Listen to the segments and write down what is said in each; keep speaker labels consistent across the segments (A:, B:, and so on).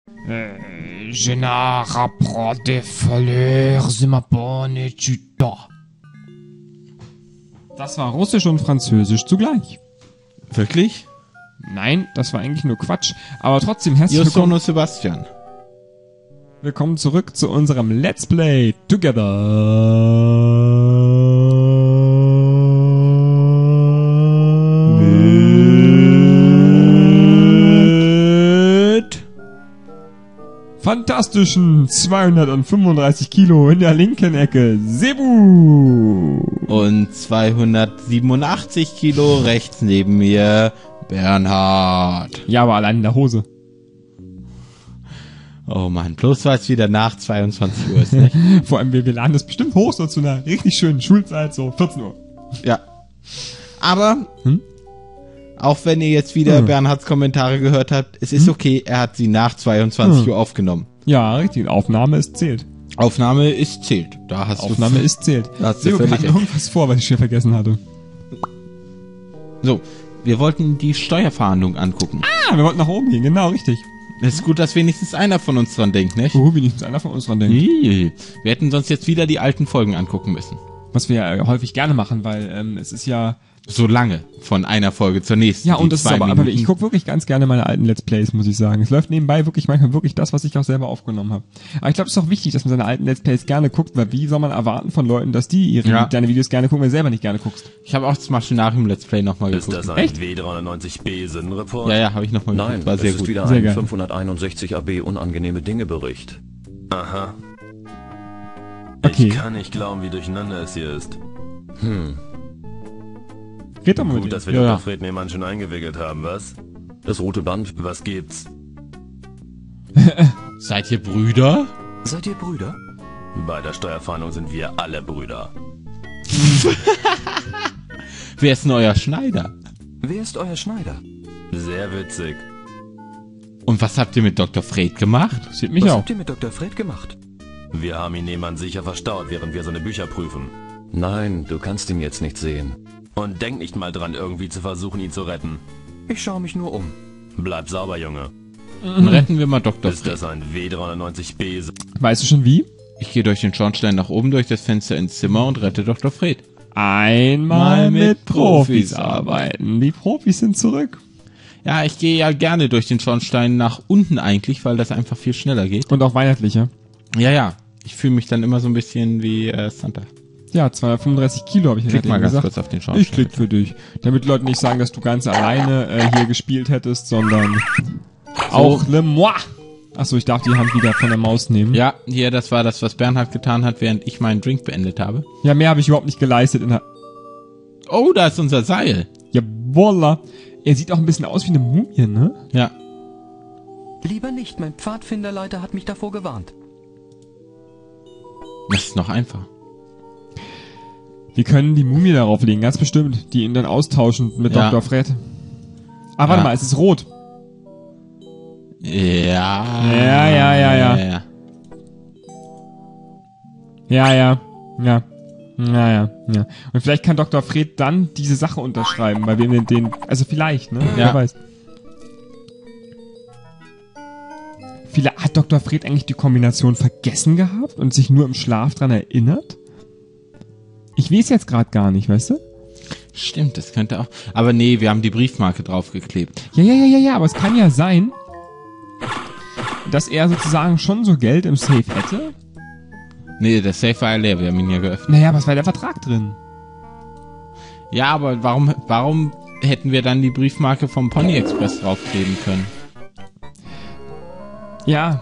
A: Je ne rapporte des fleurs, ma bonne Tüte. Das war Russisch und Französisch zugleich.
B: Wirklich?
A: Nein, das war eigentlich nur Quatsch. Aber trotzdem herzlich
B: Io
A: willkommen.
B: sono Sebastian.
A: Willkommen zurück zu unserem Let's Play Together.
B: Mit
A: Fantastischen 235 Kilo in der linken Ecke. Sebu.
B: und 287 Kilo rechts neben mir Bernhard.
A: Ja, aber allein in der Hose.
B: Oh Mann, bloß weil es wieder nach 22 Uhr ist, nicht?
A: Vor allem, wir laden das bestimmt hoch, so zu einer richtig schönen Schulzeit, so 14 Uhr.
B: Ja. Aber,
A: Hm?
B: auch wenn ihr jetzt wieder
A: Hm.
B: Bernhards Kommentare gehört habt, es ist okay, er hat sie nach 22 Uhr aufgenommen.
A: Ja, richtig. Aufnahme ist zählt.
B: Aufnahme ist zählt. Da hast
A: Aufnahme
B: du
A: ist zählt.
B: Da hast du
A: Sebu, wir
B: völlig
A: hatten
B: recht.
A: irgendwas vor, was ich schon vergessen hatte.
B: So, wir wollten die Steuerverhandlung angucken.
A: Ah, wir wollten nach oben gehen, genau, richtig.
B: Es ist gut, dass wenigstens einer von uns dran denkt, nicht?
A: Wenigstens einer von uns dran denkt.
B: Wir hätten sonst jetzt wieder die alten Folgen angucken müssen.
A: Was wir ja häufig gerne machen, weil es ist ja...
B: So lange von einer Folge zur nächsten.
A: Ja,
B: Die
A: und das ist
B: 2
A: aber
B: Minuten.
A: ich gucke wirklich ganz gerne meine alten Let's Plays, muss ich sagen. Es läuft nebenbei wirklich manchmal wirklich das, was ich auch selber aufgenommen habe. Aber ich glaube, es ist auch wichtig, dass man seine alten Let's Plays gerne guckt, weil wie soll man erwarten von Leuten, dass die deine Videos gerne gucken, wenn du selber nicht gerne guckst?
B: Ich habe auch das Maschinarium Let's Play nochmal
C: Ist
B: geguckt.
C: das ein
A: Echt?
C: W390B Sinnreport?
B: Ja, habe ich nochmal
C: Nein,
B: geguckt. War
C: es
B: sehr
C: ist
B: gut.
C: wieder
A: Sehr
C: ein
A: geil.
C: 561 AB unangenehme Dinge Bericht. Aha.
A: Okay.
C: Ich kann nicht glauben, wie durcheinander es hier ist.
A: Red doch mal mit
C: Gut,
A: dir.
C: dass wir
B: Ja,
C: Dr.
B: ja.
C: Fred Nehmann schon eingewickelt haben, was? Das rote Band, was gibt's?
B: Seid ihr Brüder?
C: Seid ihr Brüder? Bei der Steuerfahndung sind wir alle Brüder.
B: Wer ist denn euer Schneider?
C: Wer ist euer Schneider? Sehr witzig.
B: Und was habt ihr mit Dr. Fred gemacht?
A: Sieht mich
C: Was
A: auch.
C: habt ihr mit Dr. Fred gemacht? Wir haben ihn Nehmann sicher verstaut, während wir seine Bücher prüfen. Nein, du kannst ihn jetzt nicht sehen. Und denk nicht mal dran, irgendwie zu versuchen, ihn zu retten. Ich schaue mich nur um. Bleib sauber, Junge.
B: Dann retten wir mal Dr.
C: Ist
B: Fred.
C: das ein W390B?
A: Weißt du schon wie?
B: Ich gehe durch den Schornstein nach oben, durch das Fenster ins Zimmer und rette Dr. Fred.
A: Einmal
B: Mal mit
A: mit Profis
B: Profis
A: arbeiten. Die Profis sind zurück.
B: Ja, ich gehe ja gerne durch den Schornstein nach unten eigentlich, weil das einfach viel schneller geht.
A: Und auch weihnachtliche.
B: Ja, ja. Ich fühle mich dann immer so ein bisschen wie Santa.
A: Ja, 235 Kilo habe ich
B: Klick
A: gerade
B: mal
A: eben
B: ganz
A: gesagt.
B: kurz auf den Schornstein.
A: Ich klick für dich. Damit Leute nicht sagen, dass du ganz alleine hier gespielt hättest, sondern auch le moi. Achso, ich darf die Hand wieder von der Maus nehmen.
B: Ja, hier, das war das, was Bernhard getan hat, während ich meinen Drink beendet habe.
A: Ja, mehr habe ich überhaupt nicht geleistet.
B: Oh, da ist unser Seil.
A: Ja, voila. Er sieht auch ein bisschen aus wie eine Mumie, ne?
B: Ja.
D: Lieber nicht, mein Pfadfinderleiter hat mich davor gewarnt.
B: Das ist noch einfach.
A: Wir können die Mumie darauf legen, ganz bestimmt. Die ihn dann austauschen mit
B: Ja.
A: Dr. Fred. Ah, warte
B: Ja.
A: mal, es ist rot.
B: Ja.
A: Ja. Ja. Und vielleicht kann Dr. Fred dann diese Sache unterschreiben, weil wir den, also vielleicht, ne?
B: Ja.
A: Wer weiß. Hat Dr. Fred eigentlich die Kombination vergessen gehabt und sich nur im Schlaf dran erinnert? Ich weiß jetzt gerade gar nicht, weißt du?
B: Stimmt, das könnte auch. Aber nee, wir haben die Briefmarke draufgeklebt.
A: Ja, aber es kann ja sein, dass er sozusagen schon so Geld im Safe hätte.
B: Nee, der Safe war ja leer, wir haben ihn ja geöffnet.
A: Naja, was war der Vertrag drin?
B: Ja, aber warum hätten wir dann die Briefmarke vom Pony Express draufkleben können?
A: Ja.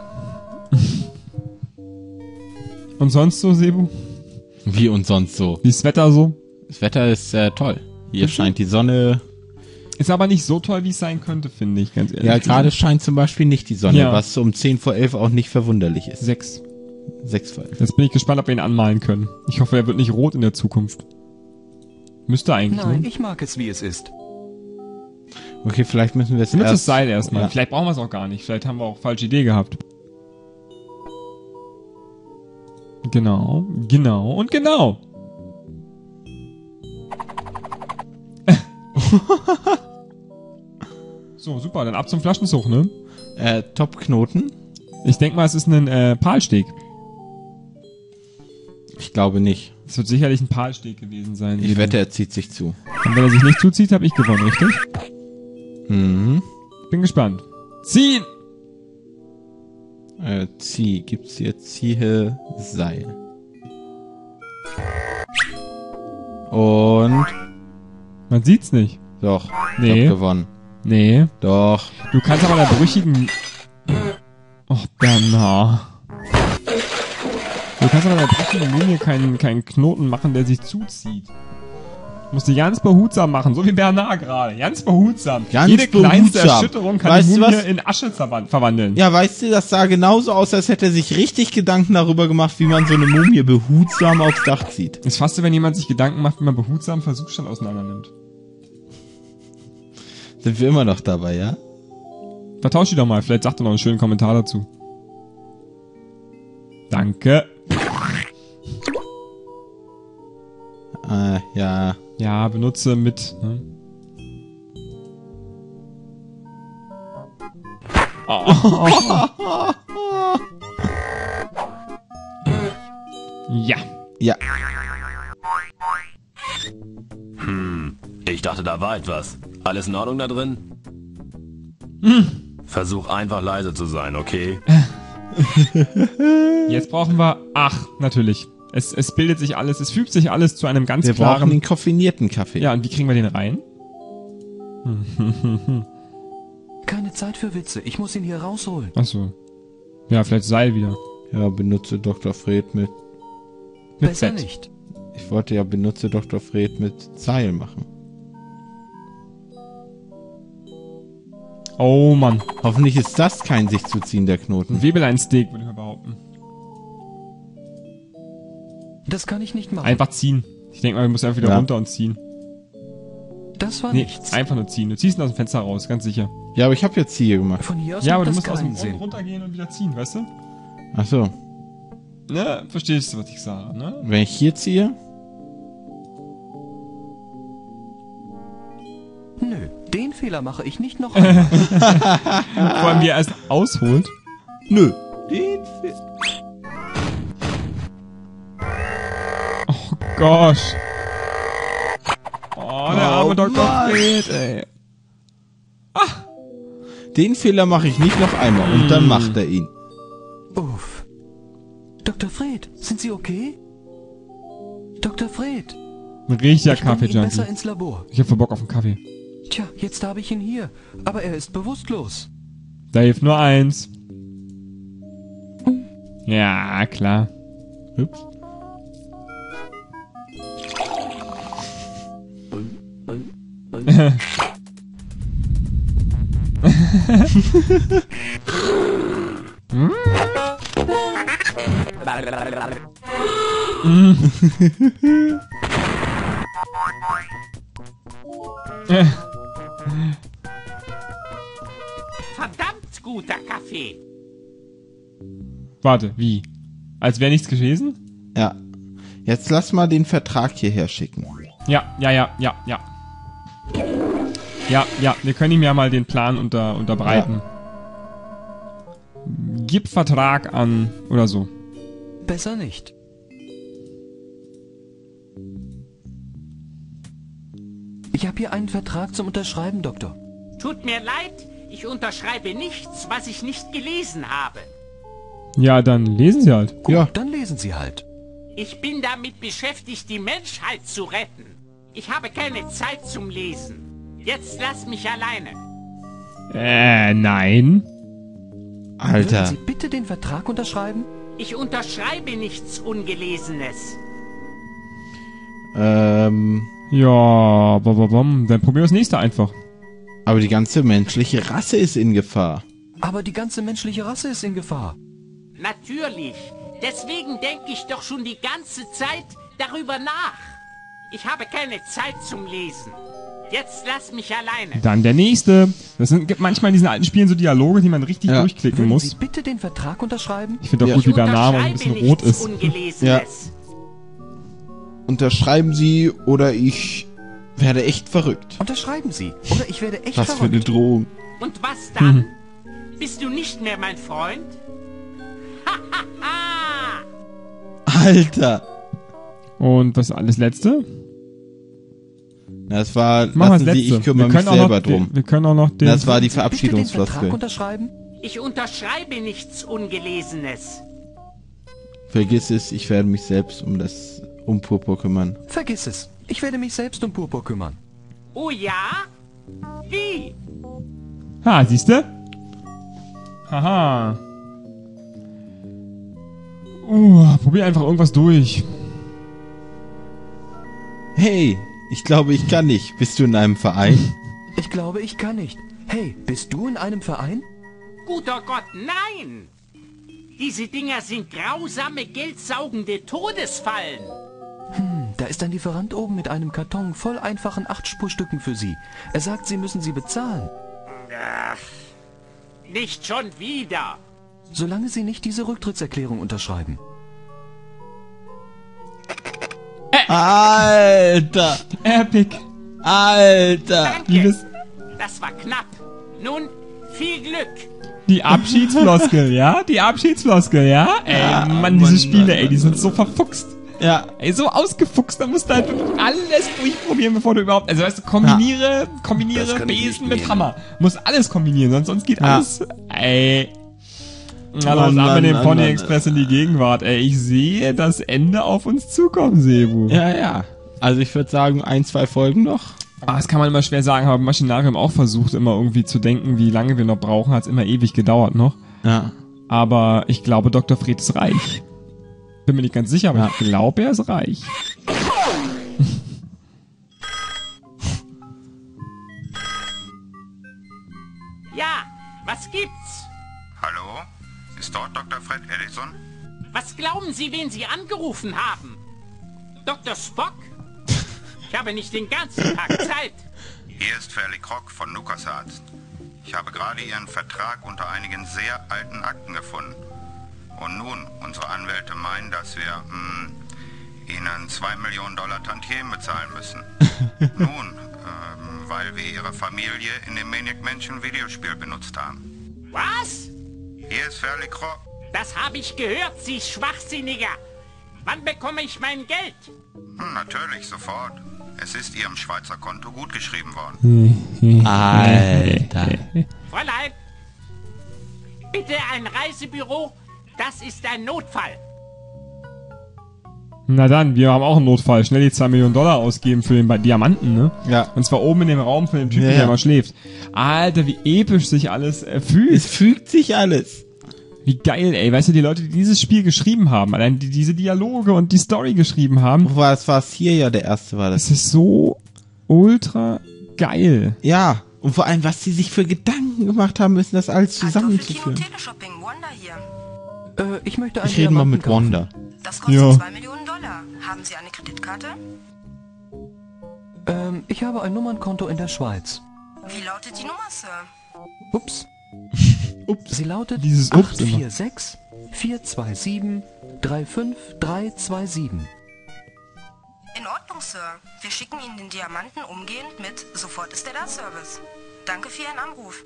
A: Und sonst so, Sebu?
B: Wie und sonst so.
A: Wie ist das Wetter so?
B: Das Wetter ist toll. Hier scheint die Sonne.
A: Ist aber nicht so toll, wie es sein könnte, finde ich, ganz ehrlich.
B: Ja, gerade scheint zum Beispiel nicht die Sonne,
A: Ja.
B: was um 10 vor 11 auch nicht verwunderlich ist.
A: 6.
B: 6 vor 11.
A: Jetzt bin ich gespannt, ob wir ihn anmalen können. Ich hoffe, er wird nicht rot in der Zukunft. Müsste eigentlich,
D: Nein,
A: ne?
D: ich mag es, wie es ist.
B: Okay, vielleicht müssen wir es
A: Benutzt das Seil erstmal.
B: Ja.
A: Vielleicht brauchen wir es auch gar nicht. Vielleicht haben wir auch falsche Idee gehabt. Genau. So, super. Dann ab zum Flaschenzug, ne?
B: Top-Knoten.
A: Ich denke mal, es ist ein Palsteg.
B: Ich glaube nicht.
A: Es wird sicherlich ein Palsteg gewesen sein.
B: Ich wette, er zieht sich zu.
A: Und wenn er sich nicht zuzieht, habe ich gewonnen, richtig?
B: Mhm.
A: Bin gespannt. Ziehen!
B: Gibt's hier Ziehe, Seil. Und...
A: Man sieht's nicht.
B: Doch,
A: Nee.
B: ich hab gewonnen.
A: Nee.
B: Doch.
A: Du kannst aber an der brüchigen... Och, Bernhard. Du kannst aber an der brüchigen Linie keinen Knoten machen, der sich zuzieht. Du musst die ganz behutsam machen, so wie Bernhard gerade. Ganz behutsam.
B: Ganz
A: Jede kleinste
B: behutsam.
A: Erschütterung kann
B: Weißt
A: die
B: du
A: Mumie
B: was?
A: in Asche verwandeln.
B: Ja, weißt du, das sah genauso aus, als hätte er sich richtig Gedanken darüber gemacht, wie man so eine Mumie behutsam aufs Dach zieht.
A: Ist fast so, wenn jemand sich Gedanken macht, wie man behutsam Versuchsstand auseinander nimmt.
B: Sind wir immer noch dabei, ja?
A: Vertausch die doch mal, vielleicht sagt er noch einen schönen Kommentar dazu. Danke.
B: Ja.
A: Ja, benutze mit. Ne? Oh. Ja.
B: Ja.
C: Ich dachte, da war etwas. Alles in Ordnung da drin? Versuch einfach leise zu sein, okay?
A: Jetzt brauchen wir. Ach, natürlich. Es bildet sich alles, es fügt sich alles zu einem ganz
B: Wir
A: klaren.
B: brauchen den koffinierten Kaffee.
A: Ja, und wie kriegen wir den rein?
D: Keine Zeit für Witze. Ich muss ihn hier rausholen.
A: Ach so. Ja, vielleicht Seil wieder.
B: Ja, benutze Dr. Fred mit...
A: Mit
D: Besser
A: Bett.
D: nicht.
B: Ich wollte ja benutze Dr. Fred mit Seil machen.
A: Oh Mann.
B: Hoffentlich ist das kein sich zuziehender Knoten.
A: Ein Webelein-Steak, würde ich mal behaupten.
D: Das kann ich nicht machen.
A: Einfach ziehen. Ich denke mal, wir müssen einfach wieder
B: Ja.
A: runter und ziehen.
D: Das war
A: Nee,
D: nichts.
A: einfach nur ziehen. Du ziehst ihn aus dem Fenster raus, ganz sicher.
B: Ja, aber ich habe jetzt hier gemacht.
D: Von hier aus
A: Ja, aber
D: macht
A: du
D: das
A: musst aus dem
D: keinen
A: Boden
D: Sinn.
A: runtergehen und wieder ziehen, weißt du?
B: Ach so.
A: Ne, verstehst du, was ich sage, ne?
B: Wenn ich hier ziehe...
D: Nö, den Fehler mache ich nicht noch einmal.
A: Vor allem, wie er erst ausholt.
B: Nö.
A: Oh gosh. Oh, der arme Dr.
B: Mann.
A: Fred, ey.
B: Den Fehler mache ich nicht noch einmal und dann macht er ihn.
D: Uff. Dr. Fred, sind Sie okay? Dr. Fred,
A: Ein richtiger
D: ich bringe ihn
A: Kaffee-Junkie.
D: besser ins Labor.
A: Ich hab voll Bock auf einen Kaffee.
D: Tja, jetzt habe ich ihn hier. Aber er ist bewusstlos.
A: Da hilft nur eins. Ja, klar.
B: Ups.
E: Verdammt guter Kaffee.
A: Warte, wie? Als wäre nichts gewesen?
B: Ja. Jetzt lass mal den Vertrag hierher schicken.
A: Ja. Ja, wir können ihm ja mal den Plan unterbreiten. Gib Vertrag an oder so.
D: Besser nicht. Ich habe hier einen Vertrag zum Unterschreiben, Doktor.
E: Tut mir leid, ich unterschreibe nichts, was ich nicht gelesen habe.
A: Ja, dann lesen Sie halt.
D: Gut,
B: Ja.
D: dann lesen Sie halt.
E: Ich bin damit beschäftigt, die Menschheit zu retten. Ich habe keine Zeit zum Lesen. Jetzt lass mich alleine.
A: Nein.
D: Würden
B: Alter.
D: Sie bitte den Vertrag unterschreiben?
E: Ich unterschreibe nichts Ungelesenes.
A: Ja, dann probieren wir das nächste einfach.
B: Aber die ganze menschliche Rasse ist in Gefahr.
D: Aber die ganze menschliche Rasse ist in Gefahr.
E: Natürlich. Deswegen denke ich doch schon die ganze Zeit darüber nach. Ich habe keine Zeit zum Lesen. Jetzt lass mich alleine.
A: Dann der nächste. Gibt manchmal in diesen alten Spielen so Dialoge, die man richtig
B: Ja.
A: durchklicken
D: Würden
A: muss.
D: Sie bitte den Vertrag unterschreiben?
A: Ich finde auch
B: Ja.
A: gut, wie
E: Ich
A: Bernard ein
E: unterschreibe
A: bisschen
E: nichts
A: rot ist.
E: Ungelesenes.
B: Unterschreiben Sie oder ich werde echt verrückt.
D: Unterschreiben Sie. Oder ich werde echt
B: Was für eine
D: verrückt.
B: Drohung.
E: Und was dann? Bist du nicht mehr mein Freund?
F: Alter.
A: Und was alles Letzte?
F: Das war,
A: Machen wir das
F: lassen Sie,
A: Letzte.
F: ich kümmere mich selber drum.
A: Wir können auch noch den...
F: Das war die
D: Bitte den Vertrag
F: Verabschiedungsfloskel.
D: unterschreiben?
E: Ich unterschreibe nichts Ungelesenes.
F: Vergiss es, ich werde mich selbst um Purpur kümmern.
D: Vergiss es. Ich werde mich selbst um Purpur kümmern.
E: Oh ja? Wie?
A: Ha, siehste? Haha. Probier einfach irgendwas durch.
F: Hey, ich glaube, ich kann nicht. Bist du in einem Verein?
D: Ich glaube, ich kann nicht. Hey, bist du in einem Verein?
E: Guter Gott, nein! Diese Dinger sind grausame, geldsaugende Todesfallen.
D: Da ist ein Lieferant oben mit einem Karton voll einfachen 8-Spurstücken für Sie. Er sagt, Sie müssen sie bezahlen.
E: Ach, nicht schon wieder.
D: Solange Sie nicht diese Rücktrittserklärung unterschreiben.
F: Alter!
A: Epic.
F: Alter!
E: Danke. Das war knapp. Nun, viel Glück.
A: Die Abschiedsfloskel, ja? Die Abschiedsfloskel, ja? Ey, Mann, diese Spiele, ey, die sind so verfuchst.
F: Ja.
A: Ey, so ausgefuchst, da musst du halt wirklich alles durchprobieren, bevor du überhaupt, also weißt du, kombiniere
C: Das kann ich
A: Besen
C: nicht
A: mit
C: nehmen.
A: Hammer. Muss alles kombinieren, sonst geht alles, ey. Na,
F: Oh
A: los,
F: Mann,
A: haben wir den
F: Mann,
A: Pony
F: Mann.
A: Express in die Gegenwart, ey. Ich sehe das Ende auf uns zukommen, Sebu.
F: Ja. Also ich würde sagen, 1, 2 Folgen noch.
A: Das kann man immer schwer sagen, aber Maschinarium auch versucht, immer irgendwie zu denken, wie lange wir noch brauchen. Hat's immer ewig gedauert noch.
F: Ja.
A: Aber ich glaube, Dr. Fred ist reich. Bin mir nicht ganz sicher, aber
F: Ja.
A: ich glaube, er ist reich.
E: Ja, was gibt's?
G: Hallo? Ist dort Dr. Fred Edison?
E: Was glauben Sie, wen Sie angerufen haben? Dr. Spock? Ich habe nicht den ganzen Tag Zeit.
G: Hier ist Fairly Croc von LucasArts. Ich habe gerade Ihren Vertrag unter einigen sehr alten Akten gefunden. Und nun, unsere Anwälte meinen, dass wir Ihnen $2 Millionen Tantiemen bezahlen müssen. Nun, weil wir Ihre Familie in dem Maniac Mansion Videospiel benutzt haben.
E: Was?
G: Hier ist Fairly Croc.
E: Das habe ich gehört, Sie Schwachsinniger. Wann bekomme ich mein Geld?
G: Natürlich, sofort. Es ist Ihrem Schweizer Konto gutgeschrieben worden.
F: Alter.
E: Fräulein, bitte ein Reisebüro. Das ist ein Notfall.
A: Na dann, wir haben auch einen Notfall. Schnell die $2 Millionen ausgeben für den Diamanten, ne?
F: Ja.
A: Und zwar oben in dem Raum von dem Typen,
F: Ja, ja.
A: der mal schläft. Alter, wie episch sich alles fühlt.
F: Es fügt sich alles.
A: Wie geil, ey. Weißt du, die Leute, die dieses Spiel geschrieben haben, allein die diese Dialoge und die Story geschrieben haben,
F: Was war's hier ja der erste war das.
A: das ist so ultra geil.
F: Ja. Und vor allem, was sie sich für Gedanken gemacht haben müssen, das alles zusammenzuführen.
H: Teleshopping, Wanda hier.
D: Ich möchte einen
F: Ich rede mal
D: Diamanten
F: mit
D: kaufen.
F: Wanda.
H: Das kostet
A: Ja.
H: $2 Millionen. Haben Sie eine Kreditkarte?
D: Ich habe ein Nummernkonto in der Schweiz.
H: Wie lautet die Nummer, Sir?
D: Ups. Sie lautet
A: Dieses Ups immer.
D: 846 427 35327.
H: In Ordnung, Sir. Wir schicken Ihnen den Diamanten umgehend mit Sofort ist er da Service. Danke für Ihren Anruf.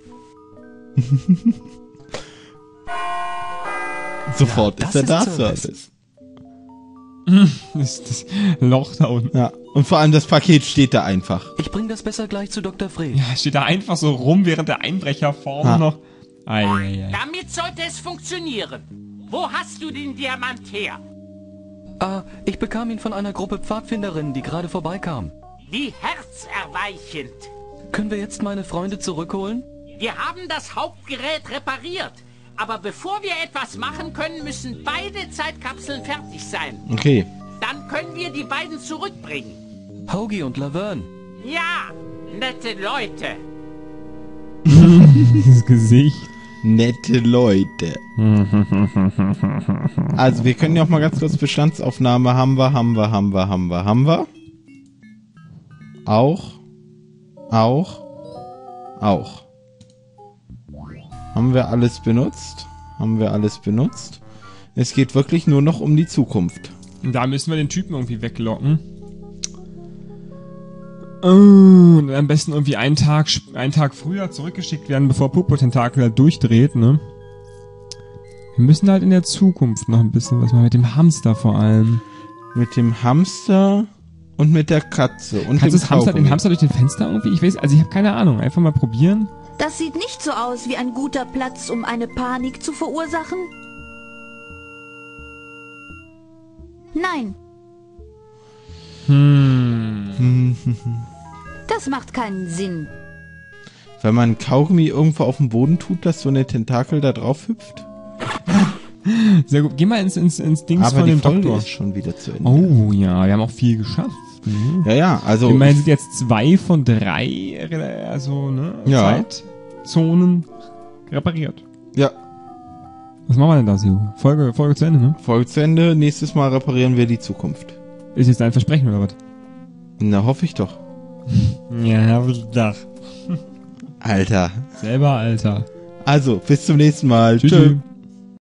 F: Sofort
D: Ja,
F: ist er da,
D: das ist Service.
F: Service.
A: Das ist das Loch da unten.
F: Ja. Und vor allem das Paket steht da einfach.
D: Ich bringe das besser gleich zu Dr. Fred.
A: Ja, steht da einfach so rum, während der Einbrecher vorne
F: Ha.
A: noch. Ei.
E: Damit sollte es funktionieren. Wo hast du den Diamant her?
D: Ich bekam ihn von einer Gruppe Pfadfinderinnen, die gerade vorbeikam.
E: Wie herzerweichend.
D: Können wir jetzt meine Freunde zurückholen?
E: Wir haben das Hauptgerät repariert. Aber bevor wir etwas machen können, müssen beide Zeitkapseln fertig sein.
F: Okay.
E: Dann können wir die beiden zurückbringen.
D: Hoagie und Laverne.
E: Ja, nette Leute.
A: Dieses Gesicht.
F: Nette Leute. Also, wir können ja auch mal ganz kurz Bestandsaufnahme haben wir. Auch. Haben wir alles benutzt? Es geht wirklich nur noch um die Zukunft.
A: Und da müssen wir den Typen irgendwie weglocken. Und am besten irgendwie einen Tag früher zurückgeschickt werden, bevor Purpur-Tentakel halt durchdreht, ne? Wir müssen halt in der Zukunft noch ein bisschen was machen, mit dem Hamster vor allem.
F: Mit dem Hamster und mit der Katze und
A: Kannst
F: dem
A: du den
F: Kaugummi.
A: Hamster durch den Fenster irgendwie? Ich weiß, also ich habe keine Ahnung. Einfach mal probieren.
I: Das sieht nicht so aus wie ein guter Platz, um eine Panik zu verursachen. Nein, das macht keinen Sinn.
F: Wenn man Kaugummi irgendwo auf den Boden tut, dass so eine Tentakel da drauf hüpft.
A: Sehr gut. Geh mal ins Dings
F: Aber
A: von
F: die
A: dem
F: Folge
A: Doktor.
F: ist schon wieder zu Ende.
A: Oh ja, wir haben auch viel geschafft. Mhm.
F: Ja, also...
A: Immerhin sind jetzt 2 von 3 also, ne,
F: Ja.
A: Zeitzonen repariert.
F: Ja.
A: Was machen wir denn da, Sio? Folge zu Ende, ne?
F: Folge zu Ende. Nächstes Mal reparieren wir die Zukunft.
A: Ist jetzt dein Versprechen oder was?
F: Na, hoffe ich doch.
A: Ja, hab ich gedacht.
F: Alter.
A: Selber, Alter.
F: Also, bis zum nächsten Mal.
A: Tschüss.
F: Tschüss.